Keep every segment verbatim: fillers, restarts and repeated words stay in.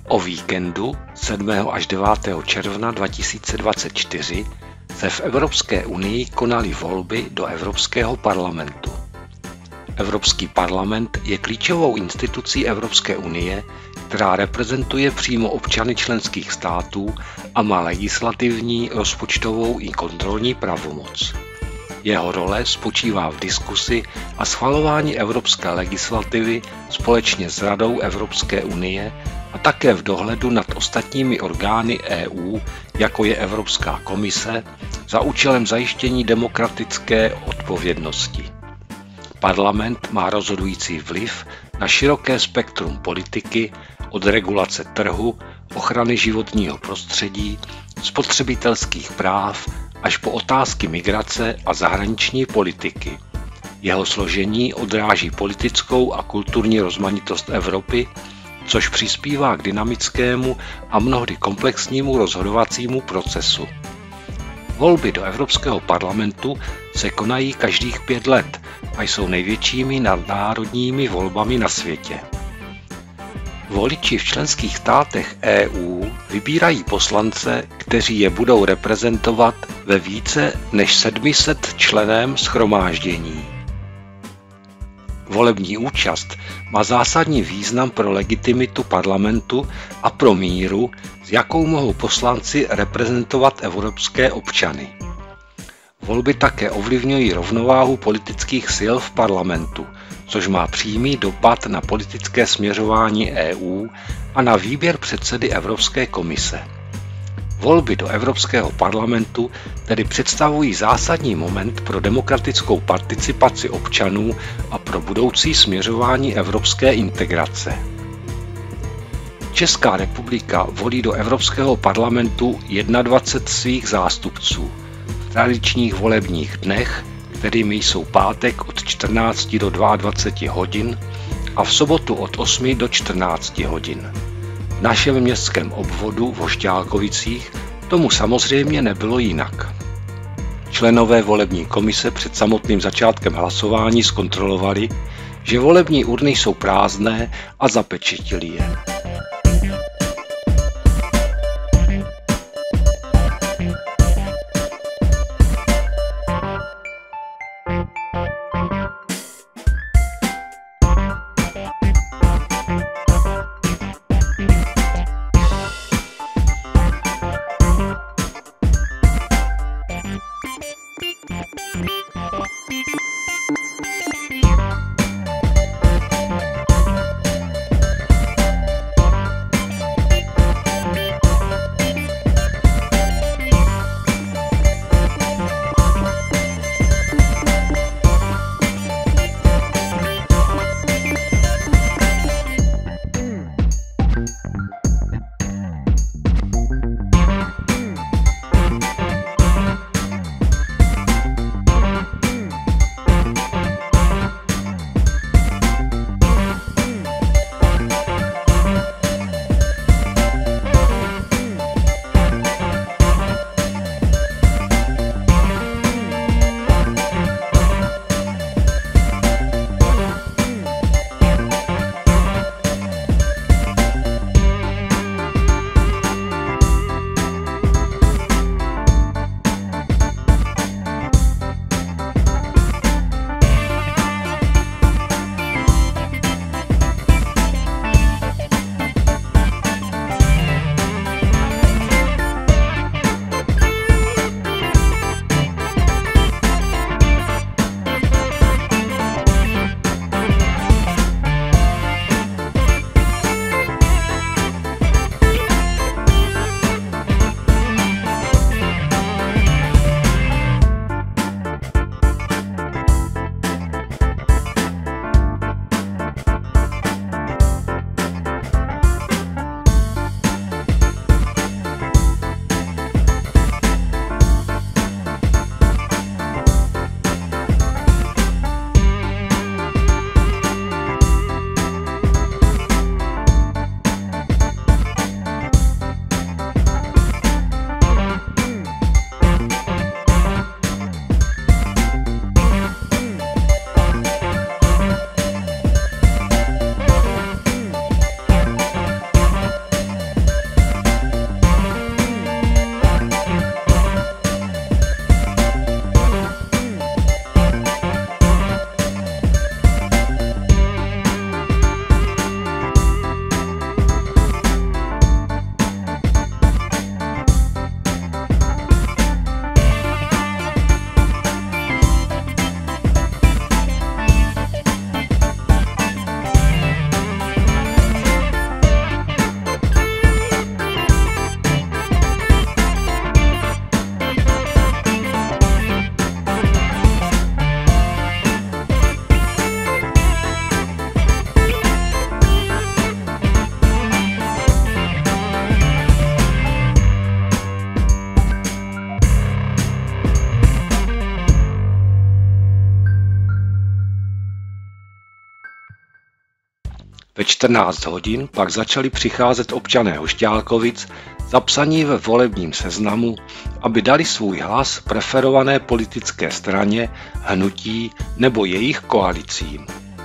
O víkendu sedmého až devátého června dva tisíce dvacet čtyři se v Evropské unii konaly volby do Evropského parlamentu. Evropský parlament je klíčovou institucí Evropské unie, která reprezentuje přímo občany členských států a má legislativní, rozpočtovou i kontrolní pravomoc. Jeho role spočívá v diskusi a schvalování evropské legislativy společně s Radou Evropské unie a také v dohledu nad ostatními orgány E U, jako je Evropská komise, za účelem zajištění demokratické odpovědnosti. Parlament má rozhodující vliv na široké spektrum politiky, od regulace trhu, ochrany životního prostředí, spotřebitelských práv až po otázky migrace a zahraniční politiky. Jeho složení odráží politickou a kulturní rozmanitost Evropy, což přispívá k dynamickému a mnohdy komplexnímu rozhodovacímu procesu. Volby do Evropského parlamentu se konají každých pět let a jsou největšími nadnárodními volbami na světě. Voliči v členských státech E U vybírají poslance, kteří je budou reprezentovat ve více než sedmi set členném shromáždění. Volební účast má zásadní význam pro legitimitu parlamentu a pro míru, s jakou mohou poslanci reprezentovat evropské občany. Volby také ovlivňují rovnováhu politických sil v parlamentu, což má přímý dopad na politické směřování E U a na výběr předsedy Evropské komise. Volby do Evropského parlamentu tedy představují zásadní moment pro demokratickou participaci občanů a pro budoucí směřování evropské integrace. Česká republika volí do Evropského parlamentu dvacet jedna svých zástupců v tradičních volebních dnech, kterými jsou pátek od čtrnácti do dvaceti dvou hodin a v sobotu od osmi do čtrnácti hodin. V našem městském obvodu v Hošťálkovicích tomu samozřejmě nebylo jinak. Členové volební komise před samotným začátkem hlasování zkontrolovali, že volební urny jsou prázdné a zapečetili je. Ve čtrnáct hodin pak začali přicházet občané Hošťálkovic zapsaní ve volebním seznamu, aby dali svůj hlas preferované politické straně, hnutí nebo jejich koalicím.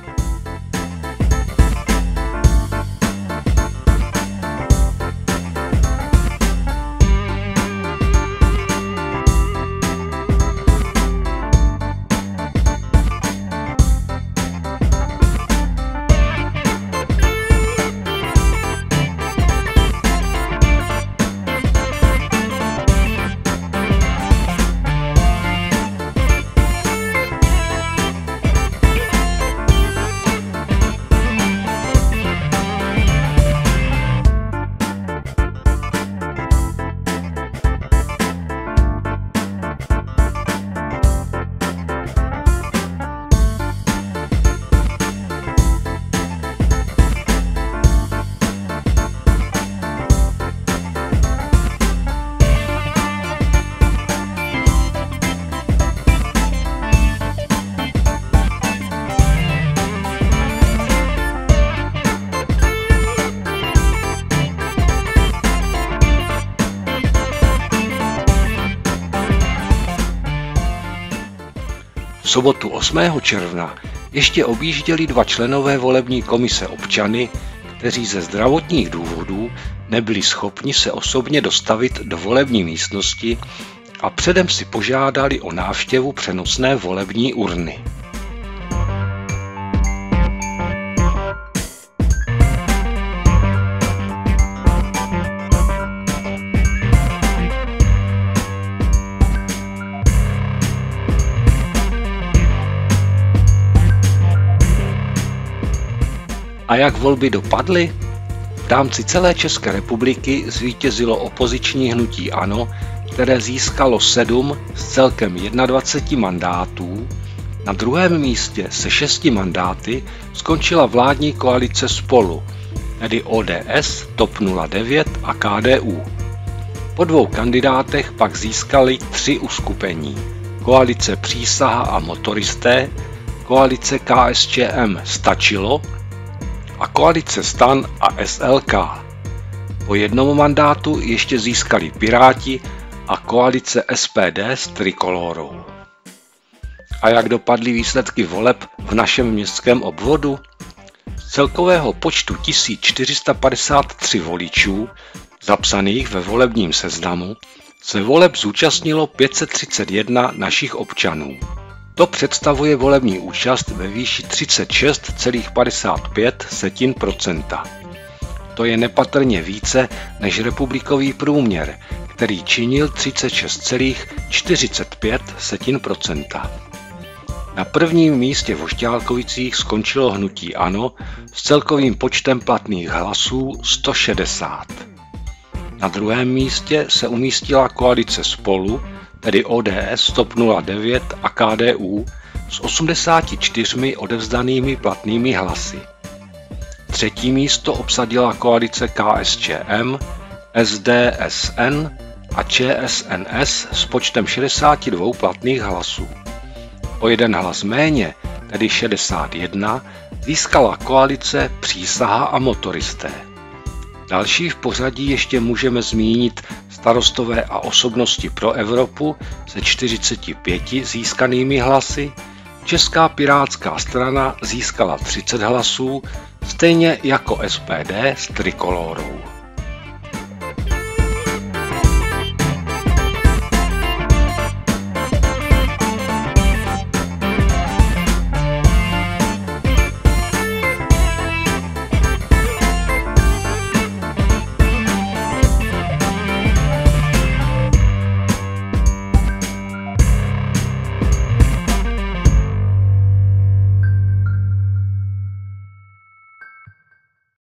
V sobotu osmého června ještě objížděli dva členové volební komise občany, kteří ze zdravotních důvodů nebyli schopni se osobně dostavit do volební místnosti a předem si požádali o návštěvu přenosné volební urny. A jak volby dopadly? V rámci celé České republiky zvítězilo opoziční hnutí ANO, které získalo sedm z celkem dvaceti jedna mandátů. Na druhém místě se šesti mandáty skončila vládní koalice Spolu, tedy O D S, T O P nula devět a K D U. Po dvou kandidátech pak získali tři uskupení: koalice Přísaha a motoristé, koalice K S Č M Stačilo a koalice STAN a S L K. Po jednom mandátu ještě získali Piráti a koalice S P D s Trikolórou. A jak dopadly výsledky voleb v našem městském obvodu? Z celkového počtu tisíc čtyři sta padesát tři voličů, zapsaných ve volebním seznamu, se voleb zúčastnilo pět set třicet jedna našich občanů. To představuje volební účast ve výši třicet šest celá padesát pět procenta. To je nepatrně více než republikový průměr, který činil třicet šest celá čtyřicet pět procenta. Na prvním místě v Hošťálkovicích skončilo hnutí ANO s celkovým počtem platných hlasů sto šedesát. Na druhém místě se umístila koalice Spolu, tedy O D S, T O P nula devět a K D U s osmdesáti čtyřmi odevzdanými platnými hlasy. Třetí místo obsadila koalice K S Č M, S D S N a Č S N S s počtem šedesáti dvou platných hlasů. O jeden hlas méně, tedy šedesát jedna, získala koalice Přísaha a motoristé. Další v pořadí ještě můžeme zmínit Starostové a osobnosti pro Evropu se čtyřiceti pěti získanými hlasy, Česká pirátská strana získala třicet hlasů, stejně jako S P D s Trikolórou.